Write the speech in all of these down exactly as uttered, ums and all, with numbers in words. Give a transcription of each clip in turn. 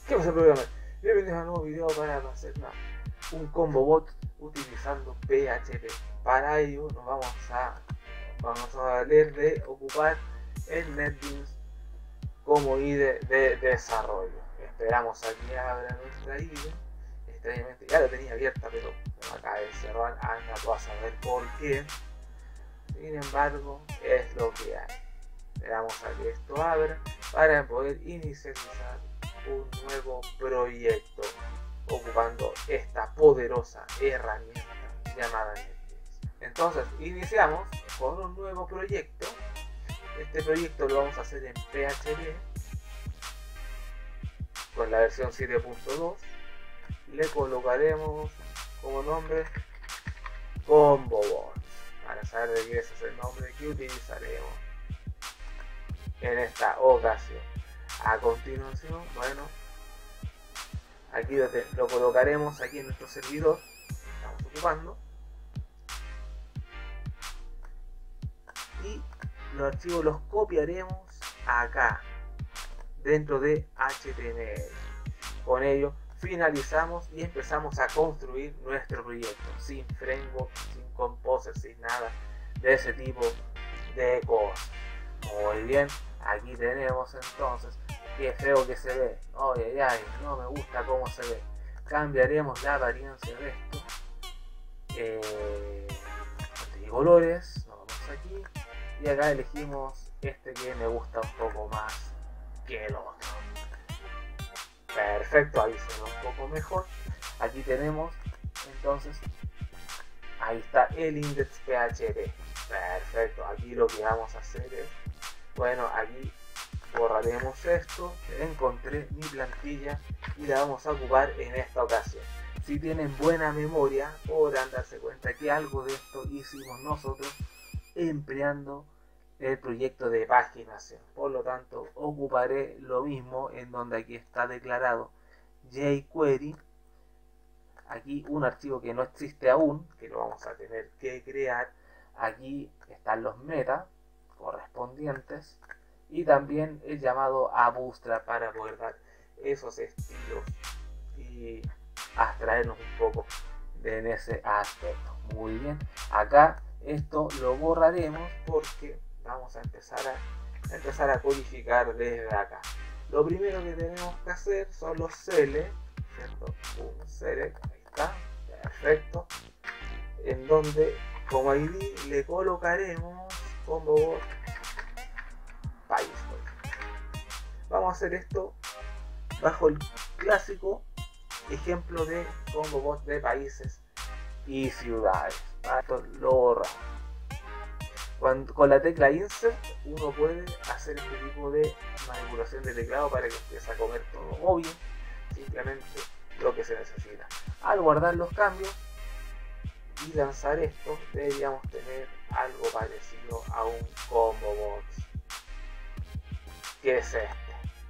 ¿Qué pasa, programa? Bienvenidos a un nuevo video para hacer una, un combo bot utilizando P H P. Para ello nos vamos a vamos a valer de ocupar el NetBeans como I D E de desarrollo. Esperamos a que abra nuestra I D E. Extrañamente ya la tenía abierta, pero me acaba de cerrar. Anda tú a saber por qué. Sin embargo, es lo que hay. Esperamos a que esto abra para poder inicializar un nuevo proyecto ocupando esta poderosa herramienta llamada NetBeans. Entonces iniciamos con un nuevo proyecto. Este proyecto lo vamos a hacer en P H P con la versión siete punto dos. Le colocaremos como nombre ComboBots para saber de qué es el nombre que utilizaremos en esta ocasión. A continuación, bueno, aquí lo, te, lo colocaremos aquí en nuestro servidor que estamos ocupando, y los archivos los copiaremos acá dentro de H T M L. Con ello finalizamos y empezamos a construir nuestro proyecto sin framework, sin composer, sin nada de ese tipo de cosas. Muy bien, aquí tenemos entonces, qué feo que se ve, ay, ay, no me gusta cómo se ve. Cambiaremos la apariencia de esto, eh, de colores, nos vamos aquí y acá elegimos este que me gusta un poco más que el otro. Perfecto, ahí se ve un poco mejor. Aquí tenemos entonces, ahí está el index P H P. Perfecto, aquí lo que vamos a hacer es, bueno, aquí borraremos esto. Encontré mi plantilla y la vamos a ocupar en esta ocasión. Si tienen buena memoria podrán darse cuenta que algo de esto hicimos nosotros empleando el proyecto de paginación. Por lo tanto ocuparé lo mismo en donde aquí está declarado jQuery. Aquí un archivo que no existe aún, que lo vamos a tener que crear. Aquí están los metas correspondientes y también el llamado a Bootstrap para poder dar esos estilos y abstraernos un poco de en ese aspecto. Muy bien, acá esto lo borraremos porque vamos a empezar a, a empezar a codificar desde acá. Lo primero que tenemos que hacer son los select, ¿cierto? Un select, ahí está, perfecto, en donde como I D le colocaremos ComboBot país. Vamos a hacer esto bajo el clásico ejemplo de ComboBot de países y ciudades. Esto lo borramos. Cuando, con la tecla Insert uno puede hacer este tipo de manipulación de teclado para que empiece a comer todo, o bien simplemente lo que se necesita. Al guardar los cambios y lanzar esto, deberíamos tener algo parecido a un ComboBot, que es este.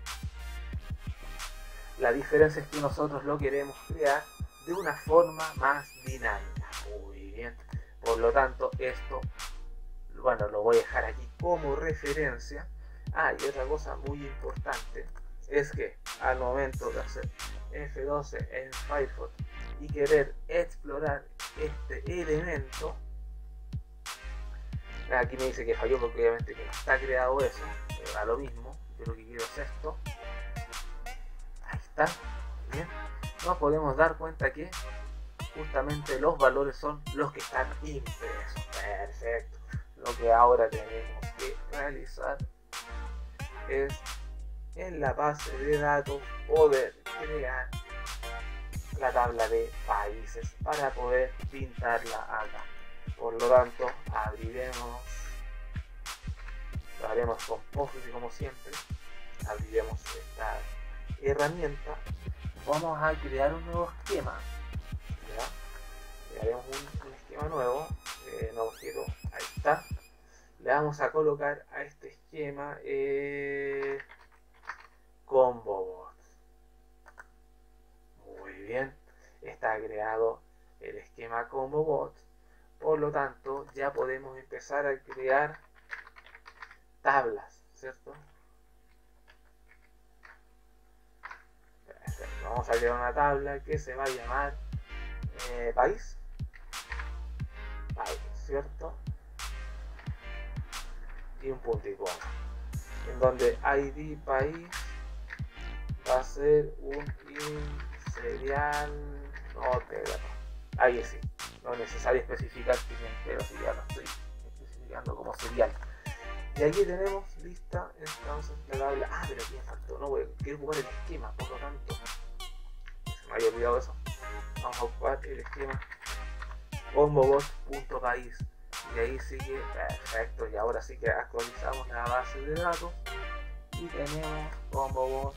La diferencia es que nosotros lo queremos crear de una forma más dinámica. Muy bien, por lo tanto esto, bueno, lo voy a dejar aquí como referencia. Ah, y otra cosa muy importante es que al momento de hacer F doce en Firefox y querer explorar este elemento, aquí me dice que falló porque obviamente que no está creado eso, pero da lo mismo. Yo lo que quiero es esto. Ahí está, bien. Nos podemos dar cuenta que justamente los valores son los que están impresos. Perfecto. Lo que ahora tenemos que realizar es en la base de datos poder crear la tabla de países para poder pintarla acá. Por lo tanto, abriremos, lo haremos con Postgres como siempre, abriremos esta herramienta, vamos a crear un nuevo esquema, ¿ya? Crearemos un, un esquema nuevo, eh, no quiero, ahí está, le vamos a colocar a este esquema eh, ComboBot. Muy bien, está creado el esquema ComboBot, por lo tanto ya podemos empezar a crear tablas, ¿cierto? vamos a crear una tabla que se va a llamar eh, país, país, ¿cierto? Y un punto y coma, en donde I D país va a ser un int serial, no te ahí sí, no es necesario especificar que es entero, si ya lo estoy especificando como serial. Y aquí tenemos lista entonces la tabla. Ah, pero aquí me faltó, no, wey, quiero ocupar el esquema, por lo tanto, se me había olvidado eso. Vamos a ocupar el esquema combobot.país. Y ahí sigue, perfecto, y ahora sí que actualizamos la base de datos y tenemos combobot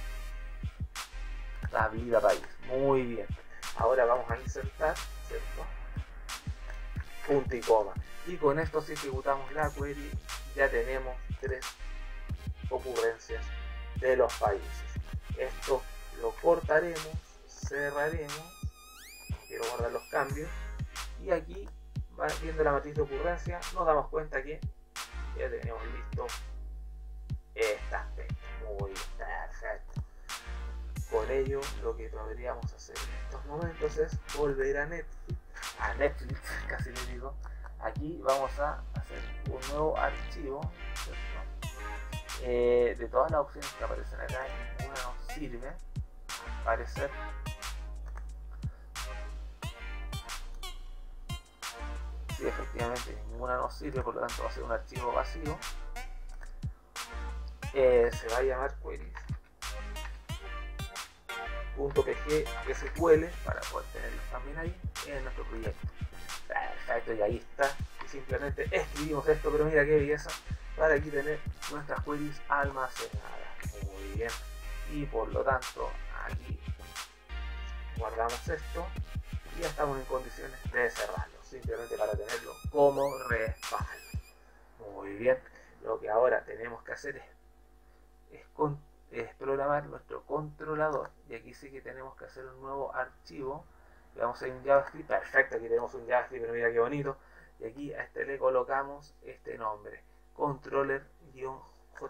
tablita país. Muy bien, ahora vamos a insertar, ¿cierto? Punto y coma, y con esto si ejecutamos la query ya tenemos tres ocurrencias de los países. Esto lo cortaremos, cerraremos, quiero guardar los cambios, y aquí viendo la matriz de ocurrencia nos damos cuenta que ya tenemos listo este aspecto. Muy perfecto. Con ello lo que podríamos hacer en estos momentos es volver a Netflix, a Netflix casi le digo. Aquí vamos a hacer un nuevo archivo, eh, de todas las opciones que aparecen acá, ninguna nos sirve al parecer. Sí, efectivamente ninguna nos sirve, por lo tanto va a ser un archivo vacío. Eh, se va a llamar queries .pg S Q L para poder tenerlos también ahí en nuestro proyecto. Perfecto, y ahí está. Y simplemente escribimos esto, pero mira qué belleza, para aquí tener nuestras queries almacenadas. Muy bien. Y por lo tanto, aquí guardamos esto y ya estamos en condiciones de cerrarlo, simplemente para tenerlo como respaldo. Muy bien. Lo que ahora tenemos que hacer es, es, con, es programar nuestro controlador. Y aquí sí que tenemos que hacer un nuevo archivo. Le vamos a ir un JavaScript. Perfecto, aquí tenemos un JavaScript, pero mira qué bonito. Y aquí a este le colocamos este nombre, controller-jq.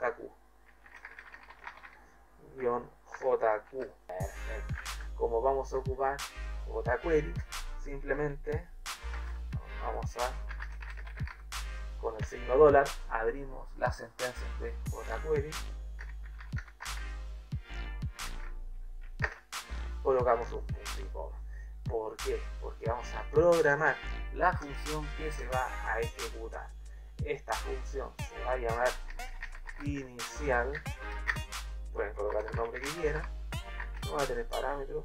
-jq. Perfecto. Como vamos a ocupar jQuery, simplemente vamos a, con el signo dólar, abrimos las sentencias de jQuery, colocamos un punto y coma. ¿Por qué? Porque vamos a programar la función que se va a ejecutar. Esta función se va a llamar inicial. Pueden colocar el nombre que quieran. No va a tener parámetros.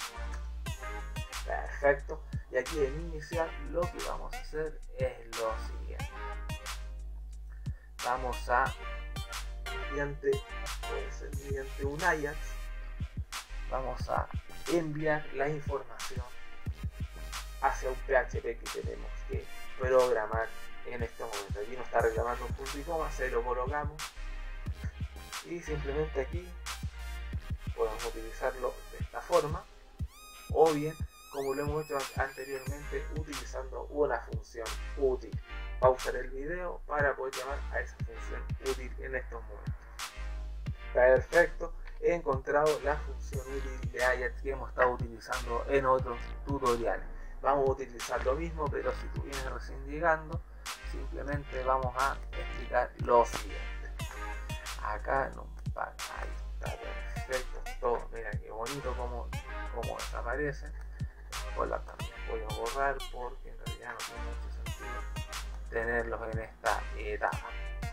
Perfecto. Y aquí en inicial lo que vamos a hacer es lo siguiente. Vamos a, mediante, puede ser mediante un Ajax, vamos a enviar la información hacia un P H P que tenemos que programar en este momento. Aquí nos está reclamando un punto y coma, se lo colocamos y simplemente aquí podemos utilizarlo de esta forma, o bien como lo hemos hecho anteriormente utilizando una función útil. Pausar el video para poder llamar a esa función útil en estos momentos. Perfecto. He encontrado la función útil de Ajax que hemos estado utilizando en otros tutoriales. Vamos a utilizar lo mismo, pero si tú vienes recién llegando, simplemente vamos a explicar lo siguiente. Acá en un par, ahí está, perfecto. Todo, mira qué bonito como, como desaparece. Hola, también voy a borrar porque en realidad no tiene mucho sentido tenerlos en esta etapa.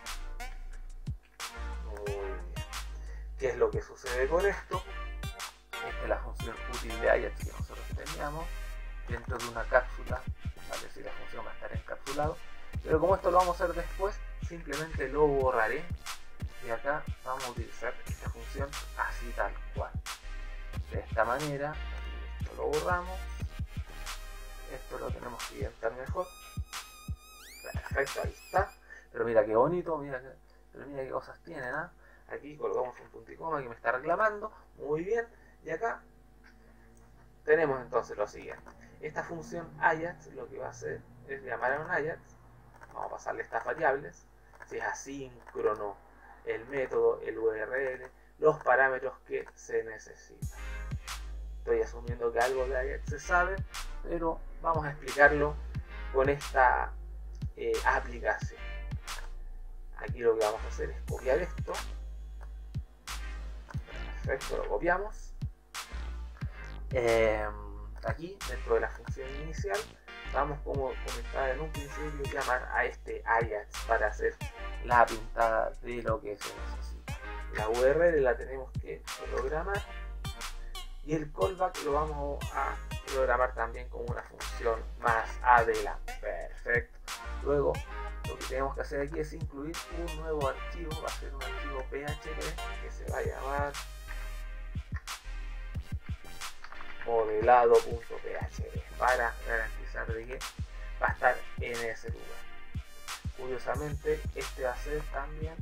Muy bien. ¿Qué es lo que sucede con esto? Esta es la función útil de Ajax que nosotros teníamos dentro de una cápsula, ¿vale? Si la función va a estar encapsulado, pero como esto lo vamos a hacer después, simplemente lo borraré y acá vamos a utilizar esta función así tal cual. De esta manera, esto lo borramos, esto lo tenemos que identificar mejor. Perfecto, ahí está. Pero mira qué bonito, mira que, pero mira qué cosas tienen, ¿eh? Aquí colocamos un punto y coma que me está reclamando. Muy bien. Y acá tenemos entonces lo siguiente. Esta función Ajax lo que va a hacer es llamar a un Ajax. Vamos a pasarle estas variables. Si es asíncrono, el método, el U R L, los parámetros que se necesitan. estoy asumiendo que algo de Ajax se sabe, pero vamos a explicarlo con esta eh, aplicación. Aquí lo que vamos a hacer es copiar esto. Perfecto, lo copiamos. Eh, aquí, dentro de la función inicial, vamos, como comentaba en un principio, llamar a este Ajax para hacer la pintada de lo que se necesita. La U R L la tenemos que programar y el callback lo vamos a programar también como una función más adelante. Perfecto. Luego lo que tenemos que hacer aquí es incluir un nuevo archivo, va a ser un archivo P H P que se va a llamar modelado.php para garantizar de que va a estar en ese lugar. Curiosamente, este va a ser también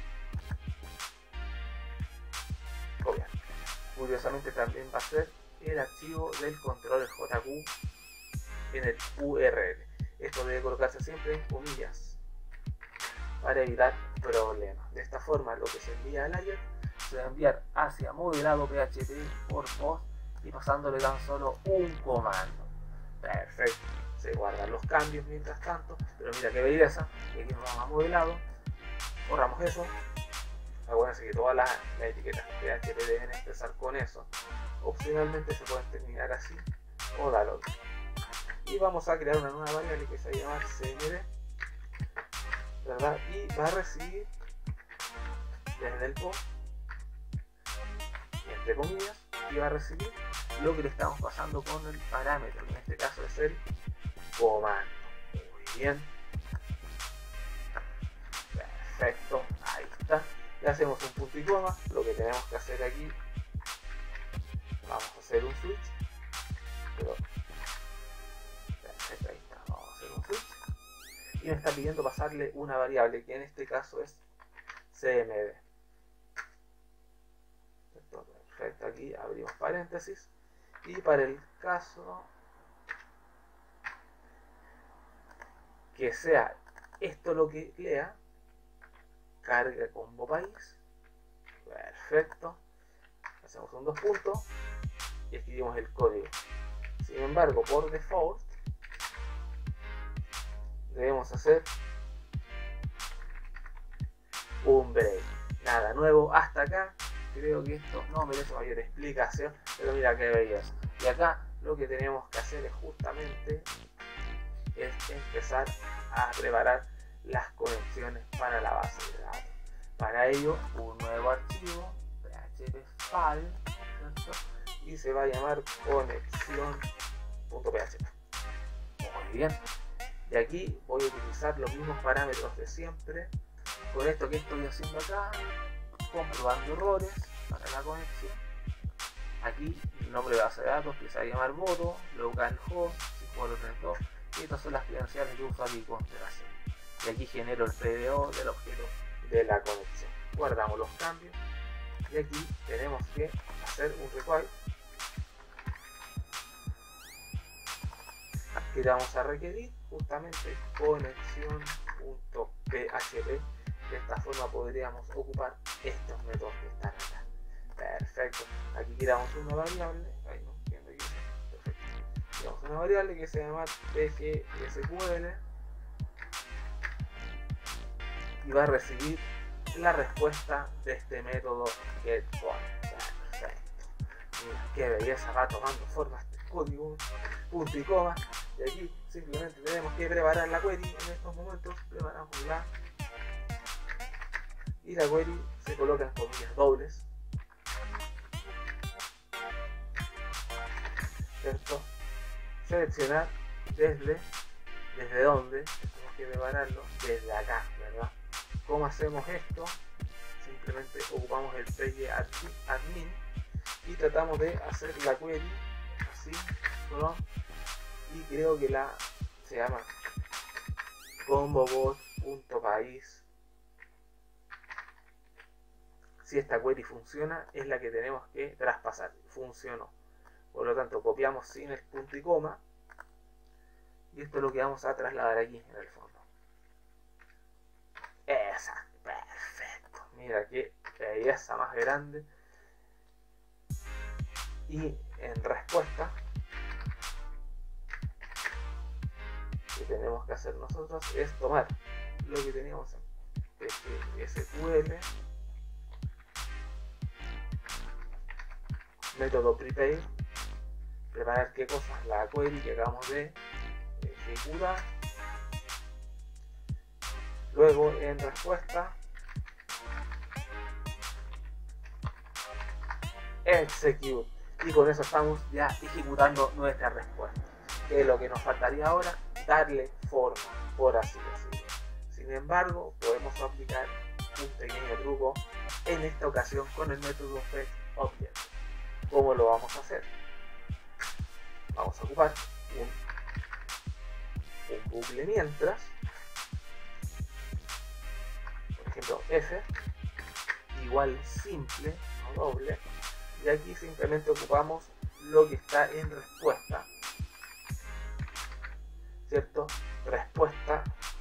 copiar. Curiosamente también va a ser el archivo del control J Q en el U R L. Esto debe colocarse siempre en comillas para evitar problemas. De esta forma, lo que se envía al Ajax se va a enviar hacia modelado.php por post y pasándole tan solo un comando. Perfecto. Se guardan los cambios mientras tanto, pero mira qué belleza. Y aquí nos vamos a modelado, borramos eso. Acuérdense que todas las, las etiquetas P H P deben empezar con eso. Opcionalmente se pueden terminar así o dar otro. Y vamos a crear una nueva variable que se va a llamar C M D, ¿verdad? Y va a recibir desde el post, y entre comillas, y va a recibir lo que le estamos pasando con el parámetro, en este caso es el comando. Muy bien. Perfecto, ahí está. Le hacemos un punto y coma. Lo que tenemos que hacer aquí, vamos a hacer un switch. Pero, perfecto, ahí está. Vamos a hacer un switch. Y me está pidiendo pasarle una variable que en este caso es C M D. Perfecto, aquí abrimos paréntesis. Y para el caso que sea esto lo que lea, carga combo país. Perfecto. Hacemos un dos puntos y escribimos el código. Sin embargo, por default debemos hacer un break. Nada nuevo hasta acá. Creo que esto no merece mayor explicación, pero mira qué belleza. Y acá lo que tenemos que hacer es justamente es empezar a preparar las conexiones para la base de datos. Para ello, un nuevo archivo php file, ¿cierto? Y se va a llamar conexión.php. Muy bien. Y aquí voy a utilizar los mismos parámetros de siempre. Con esto que estoy haciendo acá, comprobando errores para la conexión. Aquí el nombre de base de datos que se va a llamar voto, localhost cinco cuatro tres dos, y estas son las credenciales de usuario y contraseña. Y aquí genero el P D O del objeto de la conexión. Guardamos los cambios y aquí tenemos que hacer un require que vamos a requerir justamente conexión.php. De esta forma podríamos ocupar estos métodos que están acá. Perfecto. Aquí creamos una variable. Ahí no entiendo aquí. Perfecto. Creamos una variable que se llama pgsql y va a recibir la respuesta de este método getConnect. Perfecto. Mira qué belleza, va tomando forma este código, punto y coma. Y aquí simplemente tenemos que preparar la query. En estos momentos preparamos la y la query se coloca en comillas dobles, ¿cierto? Seleccionar desde desde dónde tenemos que prepararlo, desde acá, ¿verdad? ¿Cómo hacemos esto? Simplemente ocupamos el pgadmin y tratamos de hacer la query así, ¿no? Y creo que la se llama combobot.país. Si esta query funciona, es la que tenemos que traspasar. Funcionó. Por lo tanto, copiamos sin el punto y coma. Y esto es lo que vamos a trasladar aquí en el fondo. Exacto. Perfecto. Mira qué belleza más grande. Y en respuesta, que tenemos que hacer nosotros es tomar lo que teníamos en S Q L, método prepare, preparar qué cosas, la query que acabamos de ejecutar, luego en respuesta execute, y con eso estamos ya ejecutando nuestra respuesta, que es lo que nos faltaría ahora, darle forma, por así decirlo. Sin embargo, podemos aplicar un pequeño truco en esta ocasión con el método fetchObject. ¿Cómo lo vamos a hacer? Vamos a ocupar un, un bucle mientras, por ejemplo f igual simple, no doble, y aquí simplemente ocupamos lo que está en respuesta, ¿cierto? Respuesta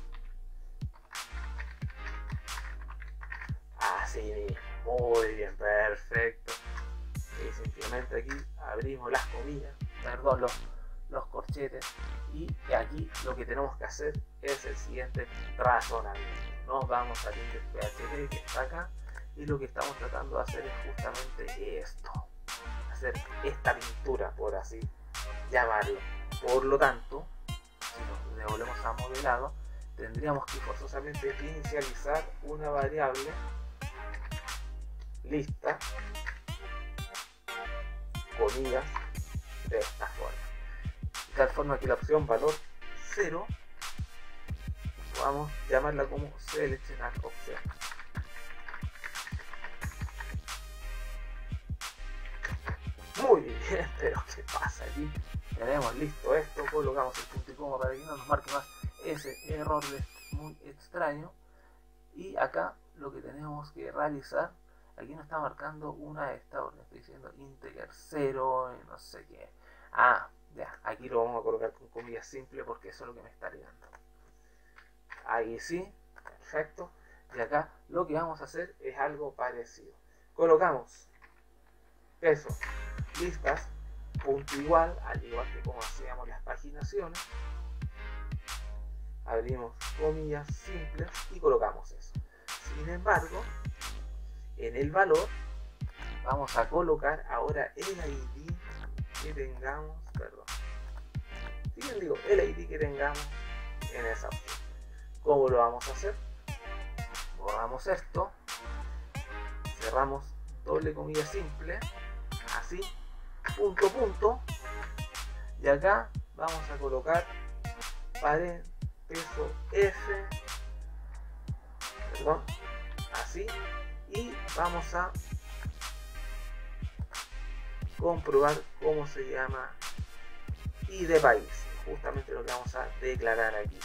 así mismo, muy bien, perfecto. Y simplemente aquí abrimos las comillas, perdón, los, los corchetes, y aquí lo que tenemos que hacer es el siguiente razonamiento. Nos vamos al index.php que está acá, y lo que estamos tratando de hacer es justamente esto, hacer esta pintura, por así llamarlo. Por lo tanto, si nos devolvemos a modelado, tendríamos que forzosamente inicializar una variable lista, comillas, de esta forma, de tal forma que la opción valor cero podamos llamarla como seleccionar opción. Muy bien, pero ¿qué pasa aquí? Tenemos listo esto, colocamos el punto y coma para que no nos marque más ese error muy extraño, y acá lo que tenemos que realizar, aquí nos está marcando una de estas órdenes, estoy diciendo integer cero y no sé qué. Ah, ya, aquí lo vamos a colocar con comillas simples porque eso es lo que me está ligando. Ahí sí, perfecto. Y acá lo que vamos a hacer es algo parecido. Colocamos peso, listas, punto igual, al igual que como hacíamos las paginaciones. Abrimos comillas simples y colocamos eso. Sin embargo, en el valor vamos a colocar ahora el I D que tengamos, perdón, bien digo, el I D que tengamos en esa opción. ¿Cómo lo vamos a hacer? Borramos esto, cerramos doble comilla simple, así, punto punto, y acá vamos a colocar paren peso F, perdón, así, y vamos a comprobar cómo se llama y de país, justamente lo que vamos a declarar aquí.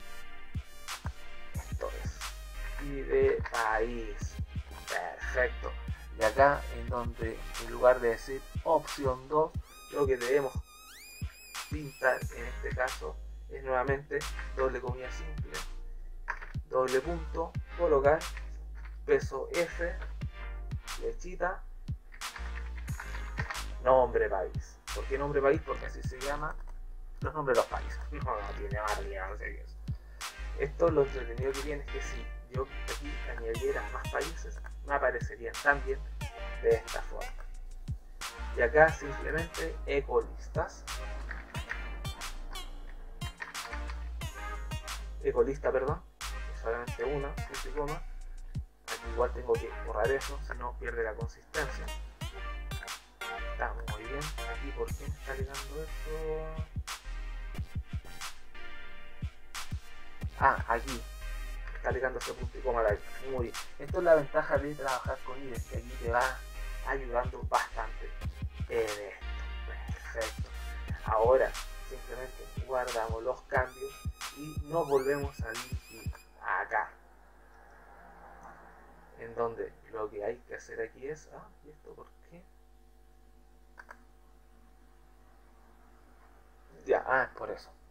Esto es y de país, perfecto. Y acá en donde en lugar de decir opción dos, lo que debemos pintar en este caso es nuevamente doble comilla simple, doble punto, colocar peso F, flechita, nombre país. ¿Por qué nombre país? Porque así se llama los nombres de los países. No, no tiene más realidad, no sé qué es. Esto lo entretenido que tiene es que si yo aquí añadiera más países, me aparecerían también de esta forma. Y acá simplemente ecolistas. Ecolista, perdón, es solamente una, punto y coma. Aquí igual tengo que borrar eso, si no pierde la consistencia. Está muy bien. Aquí, ¿por qué me está ligando eso? Ah, aquí está ligando ese punto y coma de ahí. Muy bien. Esto es la ventaja de trabajar con I D E, que aquí te va ayudando bastante en esto. Perfecto. Ahora simplemente guardamos los cambios y nos volvemos a ir acá, en donde lo que hay que hacer aquí es, ah, ¿y esto por qué? Ya, ah, es por eso.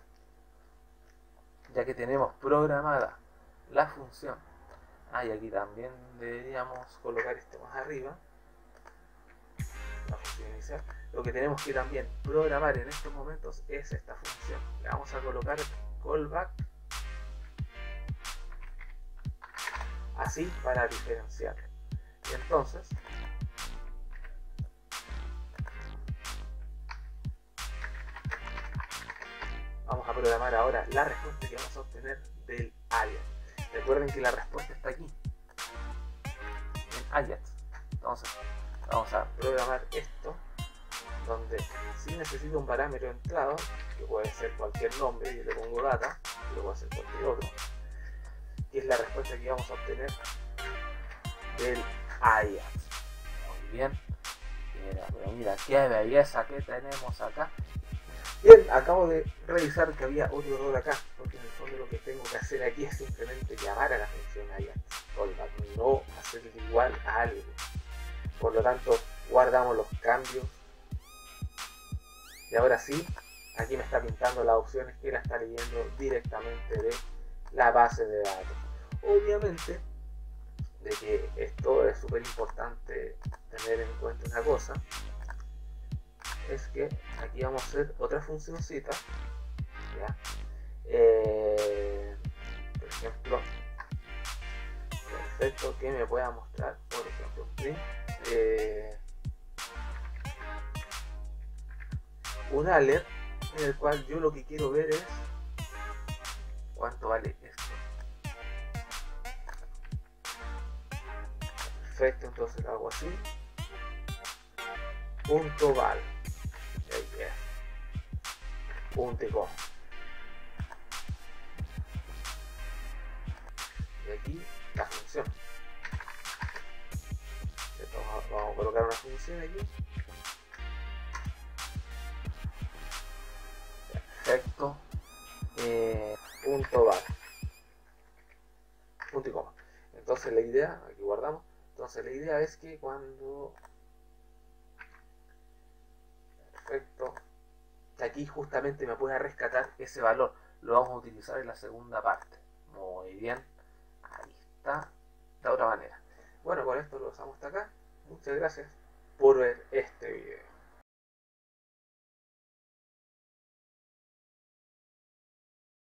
Ya. ya que tenemos programada la función, ah, y aquí también deberíamos colocar esto más arriba, la función inicial, lo que tenemos que también programar en estos momentos es esta función. Le vamos a colocar callback así para diferenciar. Y entonces vamos a programar ahora la respuesta que vamos a obtener del Ajax. Recuerden que la respuesta está aquí en Ajax. Entonces vamos a programar esto, donde si necesito un parámetro entrado, que puede ser cualquier nombre, yo le pongo data, y lo puedo hacer cualquier otro, que es la respuesta que vamos a obtener del Ajax. Muy bien. Mira, pero mira qué belleza que tenemos acá. Bien, acabo de revisar que había otro error acá, porque en el fondo lo que tengo que hacer aquí es simplemente llamar a la función Ajax callback, no hacerle igual a algo. Por lo tanto, guardamos los cambios. Y ahora sí, aquí me está pintando las opciones que la está leyendo directamente de la base de datos. Obviamente, de que esto es súper importante tener en cuenta una cosa, es que aquí vamos a hacer otra funcioncita, ¿ya? Eh, por ejemplo, perfecto, que me pueda mostrar, por ejemplo, un print, eh, un alert en el cual yo lo que quiero ver es cuánto vale esto. Perfecto, entonces lo hago así, punto val, y ahí queda, punto y coma. Y aquí la función. Vamos a, vamos a colocar una función aquí. Perfecto. Eh, punto val, punto y coma. Entonces la idea, aquí guardamos. Entonces la idea es que cuando, perfecto, aquí justamente me pueda rescatar ese valor. Lo vamos a utilizar en la segunda parte. Muy bien. Ahí está. De otra manera. Bueno, con esto lo usamos hasta acá. Muchas gracias por ver este